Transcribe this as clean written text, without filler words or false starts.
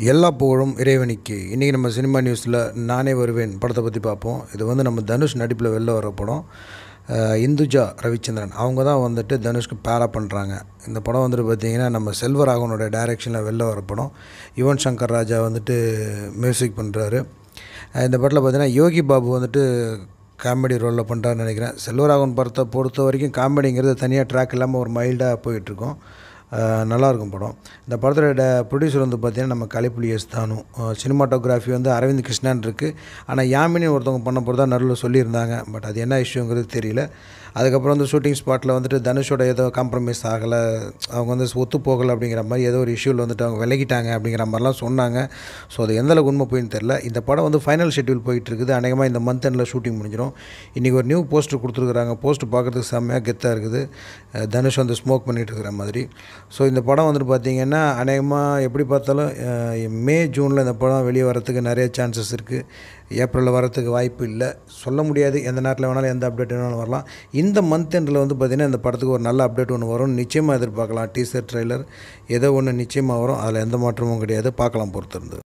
எல்லா புகழும் இறைவனுக்கு. இன்றைக்கி நம்ம சினிமா நியூஸில் நானே வருவேன் படத்தை பற்றி பார்ப்போம். இது வந்து நம்ம தனுஷ் நடிப்பில் வெளில வர படம். இந்துஜா ரவிச்சந்திரன் அவங்க தான் வந்துட்டு தனுஷ்க்கு பேரா பண்ணுறாங்க. இந்த படம் வந்துட்டு பார்த்திங்கன்னா நம்ம செல்வராகவனோட டைரெக்ஷனில் வெளில வர படம். யுவன் சங்கர் ராஜா வந்துட்டு மியூசிக் பண்ணுறாரு. இந்த படத்தில் பார்த்திங்கன்னா யோகி பாபு வந்துட்டு காமெடி ரோலில் பண்ணுறாருன்னு நினைக்கிறேன். செல்வராகவன் படத்தை பொறுத்த வரைக்கும் காமெடிங்கிறது தனியாக ட்ராக் இல்லாமல் ஒரு மைல்டாக போயிட்டுருக்கோம். நல்லாயிருக்கும் படம். இந்த படத்தோட ப்ரொடியூசர் வந்து பார்த்திங்கன்னா நம்ம கலைப்புலி தானு. சினிமாட்டோகிராஃபி வந்து அரவிந்த் கிருஷ்ணன் இருக்குது. ஆனால் யாமினி ஒருத்தவங்க பண்ண போகிறதா நடுவில் சொல்லியிருந்தாங்க. பட் அது என்ன இஷ்யூங்கிறது தெரியல. அதுக்கப்புறம் வந்து ஷூட்டிங் ஸ்பாட்டில் வந்துட்டு தனுஷோட ஏதோ காம்ப்ரமைஸ் ஆகலை, அவங்க வந்து ஒத்து போகலை அப்படிங்கிற மாதிரி ஏதோ ஒரு இஷ்யூவில் வந்துட்டு அவங்க விலகிட்டாங்க அப்படிங்கிற மாதிரிலாம் சொன்னாங்க. ஸோ அது எந்தளவுக்கு உண்மை போயின்னு தெரில. இந்த படம் வந்து ஃபைனல் ஷெட்யூல் போயிட்டுருக்குது. அநேகமாக இந்த மந்த் எண்டில் ஷூட்டிங் முடிஞ்சிடும். இன்றைக்கி ஒரு நியூ போஸ்டர் கொடுத்துருக்குறாங்க. போஸ்டர் பார்க்குறதுக்கு செம்மையாக கெத்தாக இருக்குது. தனுஷ் வந்து ஸ்மோக் பண்ணிகிட்டு இருக்கிற மாதிரி. ஸோ இந்த படம் வந்துட்டு பார்த்திங்கன்னா அநேகமாக எப்படி பார்த்தாலும் மே ஜூனில் இந்த படம் வெளியே வரத்துக்கு நிறைய சான்சஸ் இருக்குது. ஏப்ரலில் வரத்துக்கு வாய்ப்பு இல்லை, சொல்ல முடியாது. எந்த நேரத்தில் வேணாலும் எந்த அப்டேட் வேணாலும் வரலாம். இந்த மந்த் எண்டில் வந்து பார்த்திங்கன்னா இந்த படத்துக்கு ஒரு நல்ல அப்டேட் ஒன்று வரும், நிச்சயமாக எதிர்பார்க்கலாம். டீசர் ட்ரெய்லர் ஏதோ ஒன்று நிச்சயமாக வரும். அதில் எந்த மாற்றமும் கிடையாது. பார்க்கலாம் பொறுத்திருந்து.